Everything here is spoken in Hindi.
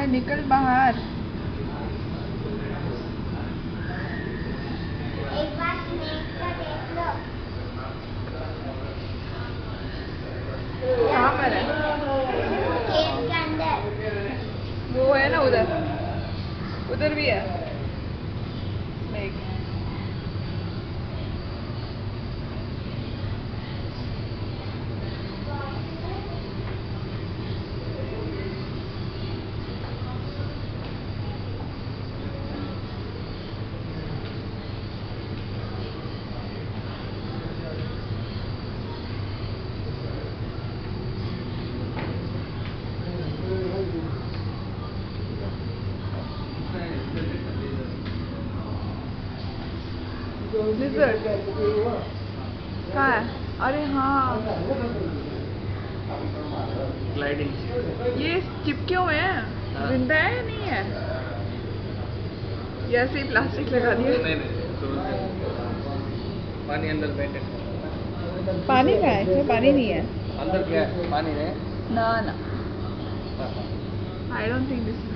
भाई निकल बाहर। एक बार स्नेक का देख लो। कहाँ पर है? केक के अंदर। वो है ना उधर, उधर भी है स्नेक। लिजर्ड कहाँ है? अरे हाँ, ग्लाइडिंग। ये चिपके हुए हैं। हाँ। जिंदा है या नहीं है? या ऐसे ही प्लास्टिक लगा दिया? पानी अंदर बैठे। पानी का है? इसमें पानी नहीं है। अंदर क्या है? पानी है ना ना, आई डोंट थिंक दिस